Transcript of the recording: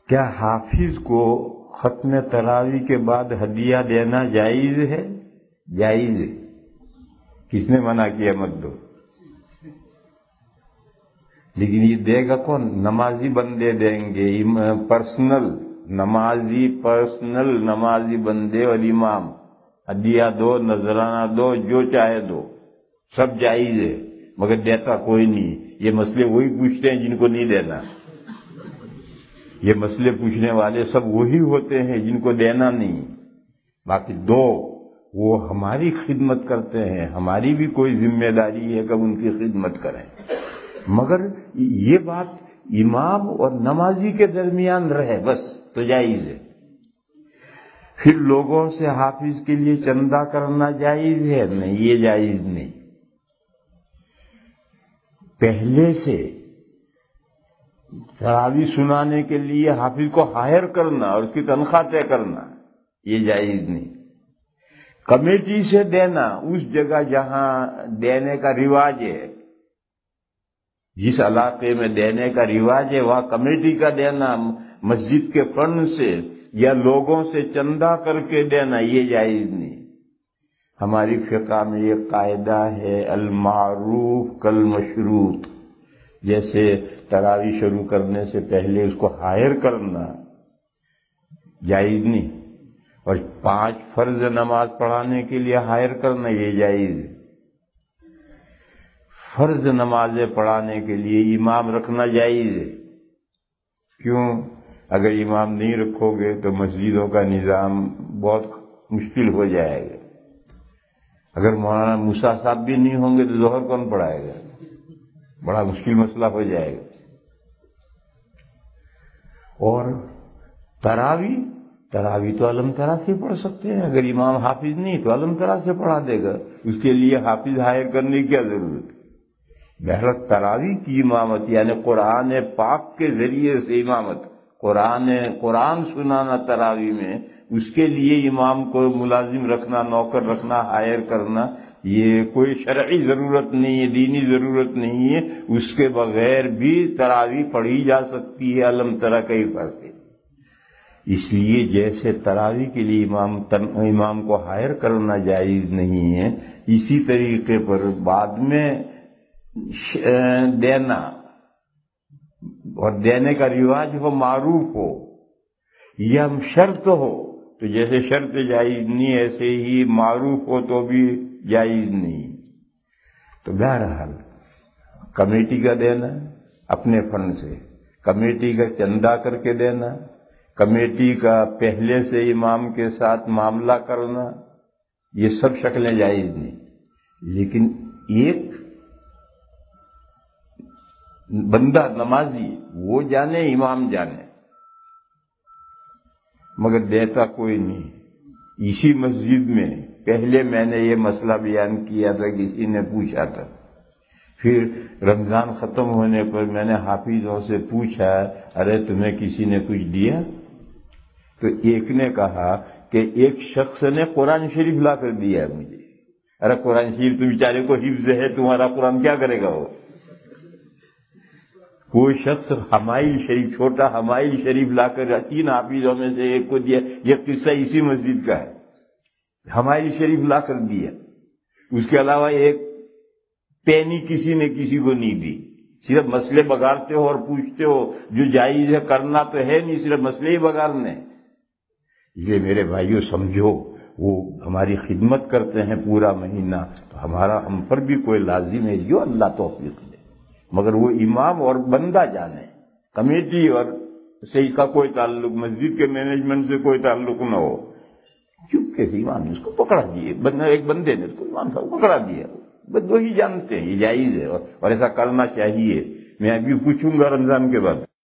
کیا حافظ کو ختم تراویح کے بعد ہدیہ دینا جائز ہے؟ جائز ہے۔ کس نے منع کیا مت دو؟ لیکن یہ دے گا کون؟ نمازی بندے دیں گے، پرسنل نمازی بندے اور امام۔ ہدیہ دو، نذرانہ دو، جو چاہے دو، سب جائز ہے، مگر دیتا کوئی نہیں۔ یہ مسئلے وہی پوچھتے ہیں جن کو نہیں دینا، یہ مسئلے پوچھنے والے سب وہی ہوتے ہیں جن کو دینا نہیں۔ باقی دو، وہ ہماری خدمت کرتے ہیں، ہماری بھی کوئی ذمہ داری ہے کہ ہم ان کی خدمت کریں، مگر یہ بات امام اور نمازی کے درمیان رہے بس تو جائز ہے۔ پھر لوگوں سے حافظ کے لیے چندہ کرنا جائز ہے؟ نہیں، یہ جائز نہیں۔ پہلے سے تراویح سنانے کے لیے حافظ کو ہائر کرنا اور اس کی تنخواہ طے کرنا، یہ جائز نہیں۔ کمیٹی سے دینا اس جگہ جہاں دینے کا رواج ہے، جس علاقے میں دینے کا رواج ہے وہاں کمیٹی کا دینا، مسجد کے فنڈ سے یا لوگوں سے چندہ کر کے دینا، یہ جائز نہیں۔ ہماری فقہ میں یہ قاعدہ ہے المعروف کالمشروط، جیسے تراویح شروع کرنے سے پہلے اس کو ہائر کرنا جائز نہیں، اور 5 فرض نماز پڑھانے کے لیے ہائر کرنا یہ جائز ہے۔ فرض نمازیں پڑھانے کے لیے امام رکھنا جائز ہے۔ کیوں؟ اگر امام نہیں رکھو گے تو مسجدوں کا نظام بہت مشکل ہو جائے گا۔ اگر مولانا موسیٰ صاحب بھی نہیں ہوں گے تو ظہر کون پڑھائے گا؟ بڑا مشکل مسئلہ ہو جائے گا۔ اور تراویح تو علم طرح سے پڑھ سکتے ہیں، اگر امام حافظ نہیں تو علم طرح سے پڑھا دے گا، اس کے لیے حافظ ہائر کرنے کی کیا ضرورت ہے؟ بہرحال تراویح کی امامت یعنی قرآن پاک کے ذریعے سے امامت، قرآن سنانا تراویح میں، اس کے لیے امام کو ملازم رکھنا، نوکر رکھنا، ہائر کرنا، یہ کوئی شرعی ضرورت نہیں ہے، دینی ضرورت نہیں ہے۔ اس کے بغیر بھی تراویح پڑھی جا سکتی ہے علم طرح کئی سے۔ اس لیے جیسے تراویح کے لیے امام کو ہائر کرنا جائز نہیں ہے، اسی طریقے پر بعد میں دینا اور دینے کا رواج ہو، معروف ہو یا شرط ہو، تو جیسے شرط جائز نہیں ایسے ہی معروف ہو تو بھی جائز نہیں۔ تو بہرحال کمیٹی کا دینا اپنے فنڈ سے، کمیٹی کا چندہ کر کے دینا، کمیٹی کا پہلے سے امام کے ساتھ معاملہ کرنا، یہ سب شکلیں جائز نہیں۔ لیکن ایک بندہ نمازی وہ جانے، امام جانے، مگر دیتا کوئی نہیں۔ اسی مسجد میں پہلے میں نے یہ مسئلہ بیان کیا تھا، کسی نے پوچھا تھا، پھر رمضان ختم ہونے پر میں نے حافظوں سے پوچھا، ارے تمہیں کسی نے کچھ دیا؟ تو ایک نے کہا کہ ایک شخص نے قرآن شریف لا کر دیا ہے مجھے۔ ارے قرآن شریف تو بیچارے کو حفظ ہے، تمہارا قرآن کیا کرے گا وہ؟ کوئی شخص حمائل شریف، چھوٹا حمائل شریف لا کر 3 حافظوں میں سے ایک کو دیا، یہ قصہ اسی مسجد کا ہے۔ حمائل شریف لا کر دیا، اس کے علاوہ ایک پینی کسی نے کسی کو نہیں دی۔ صرف مسئلے بگاڑتے ہو اور پوچھتے ہو، جو جائز ہے کرنا تو ہے نہیں، صرف مسئلے ہی بگاڑنے۔ یہ میرے بھائیوں سمجھو، وہ ہماری خدمت کرتے ہیں پورا مہینہ، تو ہم پر بھی کوئی لازم ہے جو اللہ توفیق دے، مگر وہ امام اور بندہ جانے، کمیٹی اور صحیح کا کوئی تعلق، مسجد کے مینجمنٹ سے کوئی تعلق نہ ہو۔ چپکے سے امام نے اس کو پکڑا دیے، ایک بندے نے اس کو امام صاحب کو پکڑا دیا، بس وہی جانتے ہیں یہ جائز ہے اور ایسا کرنا چاہیے۔ میں ابھی پوچھوں گا رمضان کے بعد۔